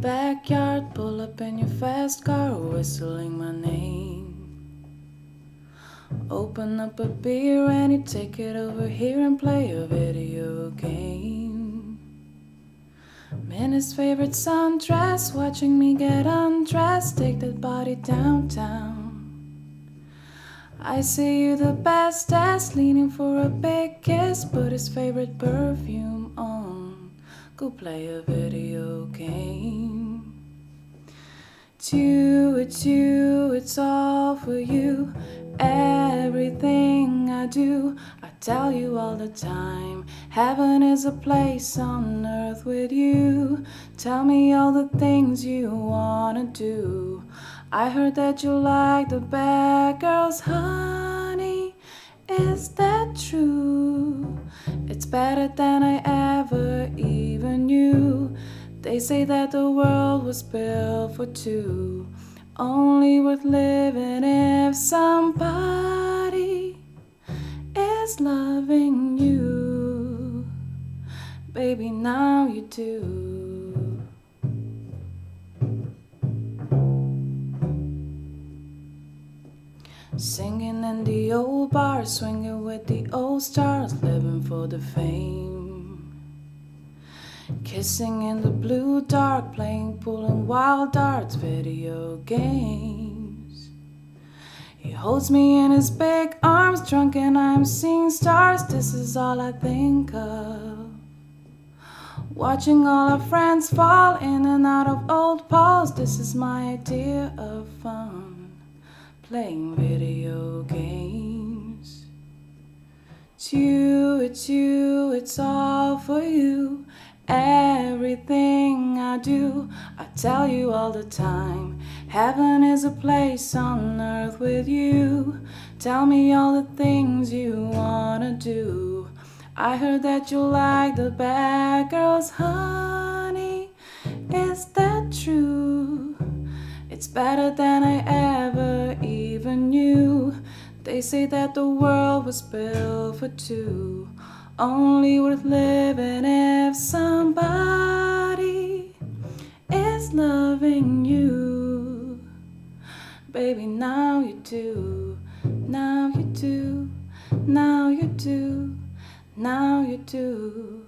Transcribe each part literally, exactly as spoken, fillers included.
backyard, pull up in your fast car, whistling my name. Open up a beer and you take it over here and play a video game. I'm in his favorite sundress, watching me get undressed, take that body downtown. I see you the bestest, leaning for a big kiss, put his favorite perfume on, go play a video game. It's you, it's you, it's all for you. Everything I do, I tell you all the time, heaven is a place on earth with you. Tell me all the things you wanna do. I heard that you like the bad girls, honey, is that true? It's better than I ever even knew. They say that the world was built for two, only worth living if somebody is loving you. Baby, now you do. Singing in the old bar, swinging with the old stars, living for the fame. Kissing in the blue dark, playing pool and wild darts, video games. He holds me in his big arms, drunk and I'm seeing stars. This is all I think of, watching all our friends fall in and out of old Pauls. This is my idea of fun, playing video games. It's you, it's you, it's all for you. Everything I do, I tell you all the time, heaven is a place on earth with you. Tell me all the things you wanna do. I heard that you like the bad girls, honey, is that true? It's better than I ever even knew. They say that the world was built for two, only worth living if somebody is loving you. Baby, now you do, now you do, now you do, now you do.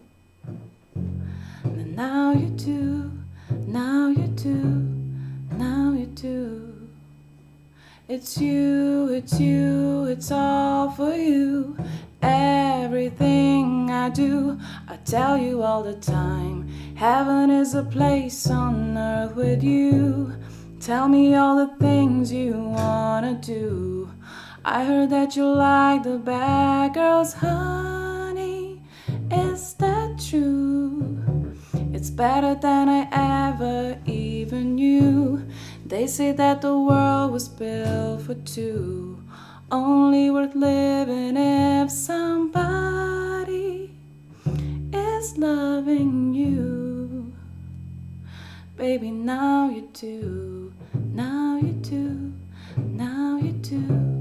Now you do, now you do, now you do. It's you, it's you, it's all for you. Everything I do, I tell you all the time, heaven is a place on earth with you. Tell me all the things you wanna do. I heard that you like the bad girls, honey, is that true? It's better than I ever even knew. They say that the world was built for two, only worth living if somebody is loving you. Baby, now you do, now you do, now you do.